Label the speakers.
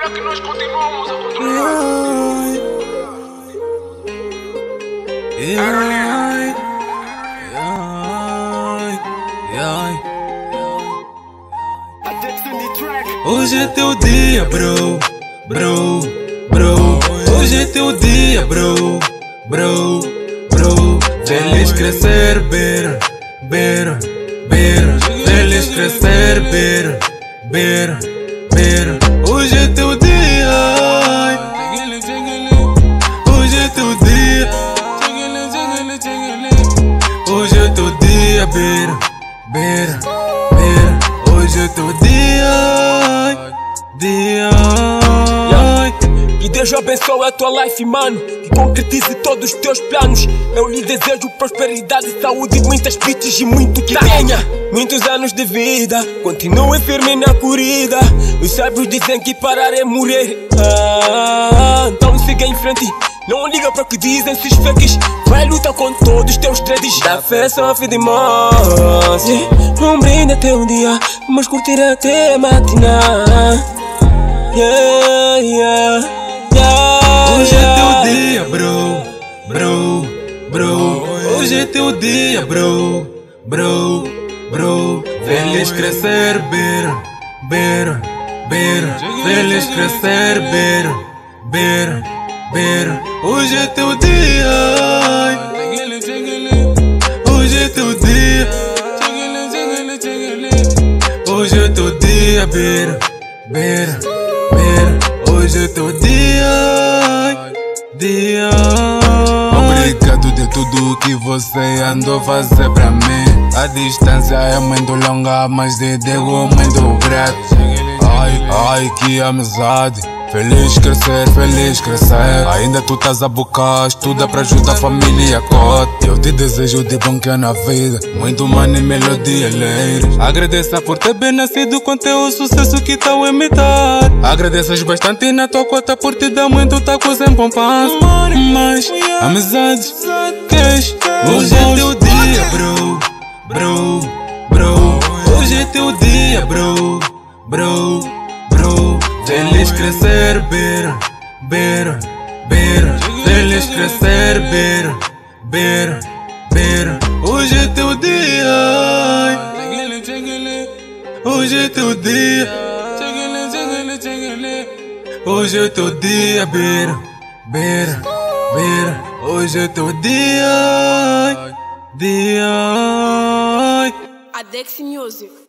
Speaker 1: Agora que nós continuamos a controlar.
Speaker 2: Hoje é teu dia, bro. Hoje é teu dia, bro. Feliz crescer, ver. Feliz crescer, ver. Hoje é teu dia. Hoje é teu dia. Hoje é teu dia, ver. Hoje é teu dia.
Speaker 3: Que Deus abençoe a tua life, mano. Que concretize todos os teus planos. Eu lhe desejo prosperidade, saúde, muitas bitches e muito que tenha muitos anos de vida. Continue firme na corrida. Os sábios dizem que parar é morrer. Então siga em frente. Não liga para o que dizem esses fakes. Vai lutar com todos os teus dreads. Da fé só fim de mãos. Um brinde até um dia, vamos curtir até matinar.
Speaker 2: Hoje é teu dia, bro. Hoje é teu dia, bro. Feliz crescer, ver. Feliz crescer, ver. Hoje é teu dia. Hoje é teu dia. Hoje é teu dia, ver. Hoje é teu dia. Obrigado de tudo que você andou fazer pra mim. A distância é muito longa, mas te digo muito grato. Ai, que amizade. Feliz crescer. Ainda tu estás a bocar, estuda pra ajudar a família e a cota. Eu te desejo de bom que é na vida, muito money, melodia, alegres. Agradeça por ter bem nascido com teu sucesso que tá a imitar. Agradeças bastante na tua cota por te dar muito taco sem poupança. Mas, amizades, cash, hoje é teu dia, bro. Hoje é teu dia, bro. Feliz crescer, ver. Feliz crescer, ver. Hoje é teu dia. Hoje é teu dia. Hoje é teu dia, ver. Hoje é teu dia.
Speaker 4: Adex Music.